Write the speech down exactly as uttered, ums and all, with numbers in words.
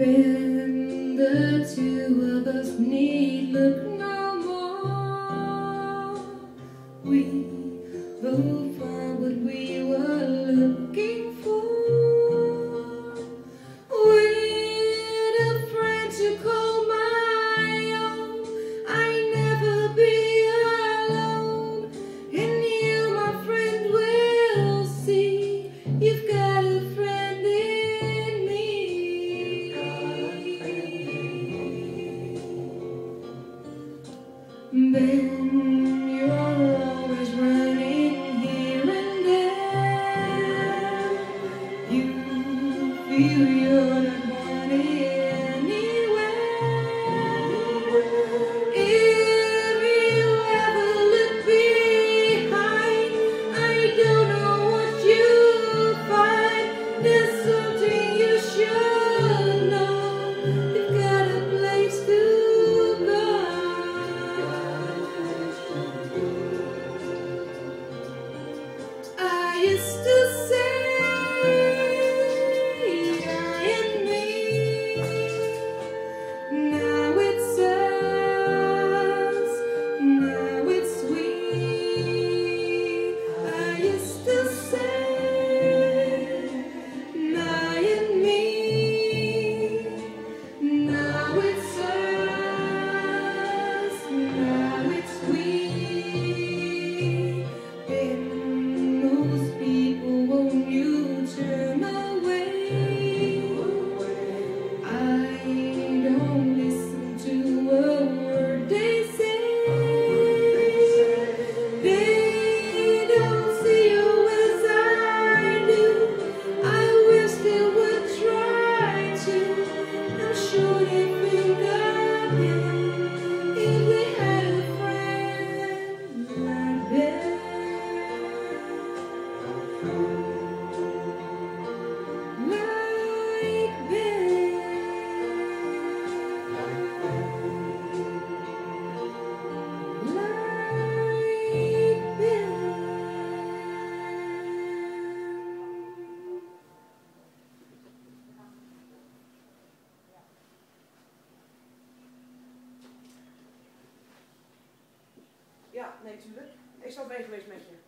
When the two of us need look no more, we both found what we were looking for. With a friend to call my own, I'd never be alone. And you, my friend, will see you've got a friend in me. Ben, you're always running here and there. You feel you're not wanted anywhere. If you ever look behind, I don't know what you'll find. There's something you should know. You've got a place to go. I used to say I and me. Now it's us, now it's we. I used to say I and me. Now it's us, now it's we. And most people, won't you turn away? I don't listen to a word they say. They don't see you as I do. I wish they would try to. I'm sure they think I did if we had a friend like that. Like Ben. Like Ben. Ja, nee, tuurlijk. Ik zal mee geweest met je.